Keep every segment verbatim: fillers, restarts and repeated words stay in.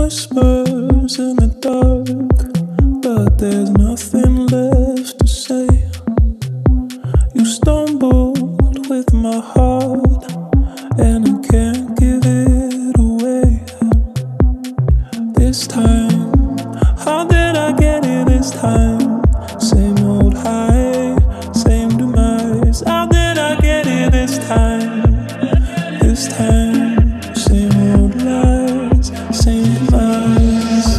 whispers in the dark, but there's nothing left to say. You stumbled with my heart, and I can't give it away. This time, how did I get it this time? Same old high, same demise. How did I get it this time? This time, same old lies, same demise.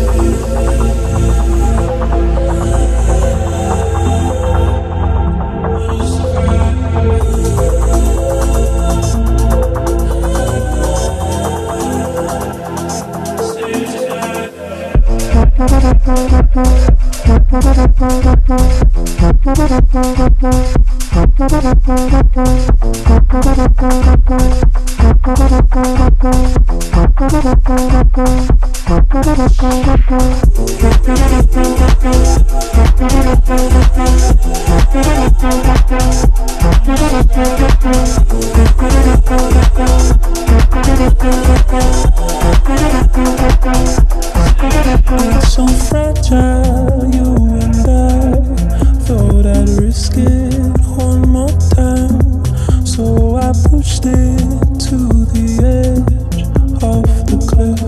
It's so fragile, you and I. Thought I'd risk it one more time, so I pushed it to the edge of the cliff.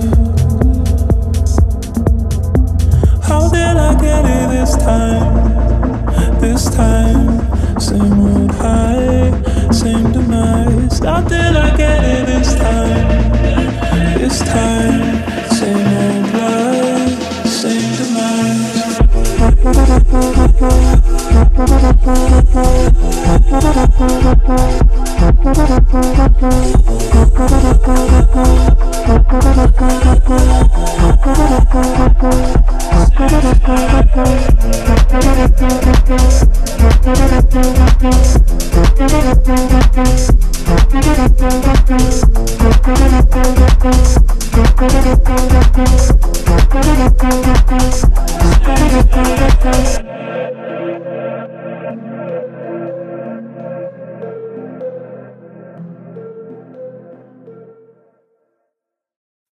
How did I get it this time? This time, same old high, same demise. How did I get it this time? This time, same old lie, same demise. Thank you.